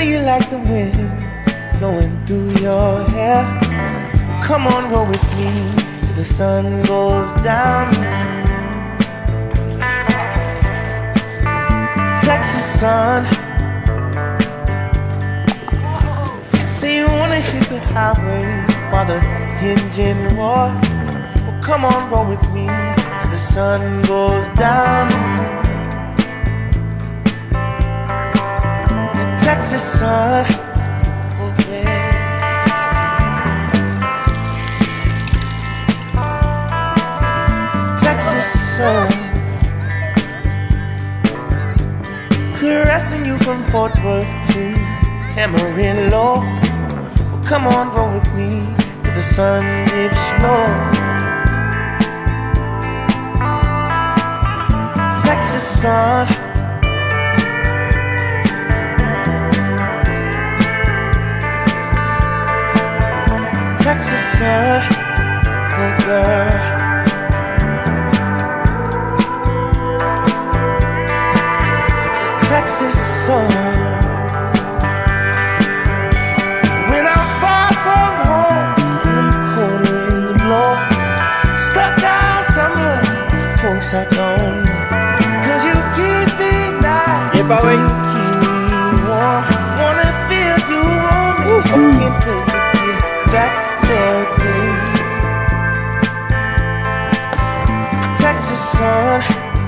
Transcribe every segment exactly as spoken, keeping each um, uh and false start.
you like the wind blowing through your hair. Come on, roll with me till the sun goes down. Texas sun, say you wanna hit the highway while the engine roars. Well, come on, roll with me till the sun goes down. The Texas sun, oh yeah. Texas sun, caressing you from Fort Worth to Amarillo. Well, come on, roll with me till the sun dips low. Texas sun, Texas sun, oh girl. Texas sun. When I'm far from home and the cold winds blow, stuck down somewhere, the folks I don't know. Cause you keep me nice, yeah, boy. You keep me warm. Wanna feel you on me, can't wait to get back there again. Texas sun,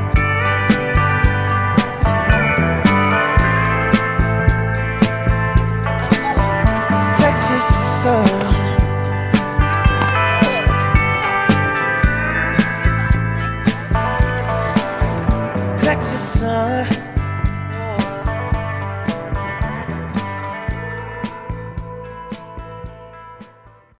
Texas sun, Texas sun.